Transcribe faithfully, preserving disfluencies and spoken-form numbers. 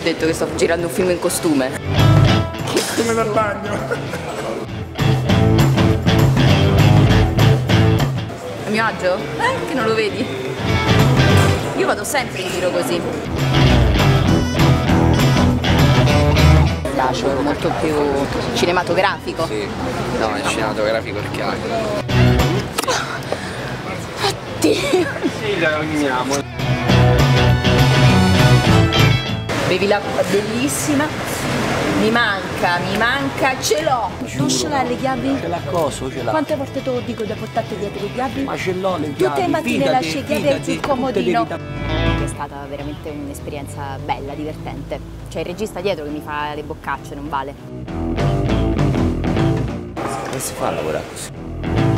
detto che sto girando un film in costume. Come da bagno. A mio agio? Eh, che non lo vedi? Io vado sempre in giro così. Bacio molto più cinematografico. Sì, no, è cinematografico il cane. Oddio! Sì, la ogniamo. Bevi l'acqua bellissima. Mi manca, mi manca, ce l'ho! Non ce l'hai le chiavi? Ce l'ha coso, ce l'ha. Quante volte te lo dico da portarti dietro le chiavi? Ma ce l'ho le chiavi. Tutte le mattine fidati, lasci le chiavi fidati, sul comodino. tutte È stata veramente un'esperienza bella, divertente. C'è il regista dietro che mi fa le boccacce, non vale. Come si fa a lavorare così?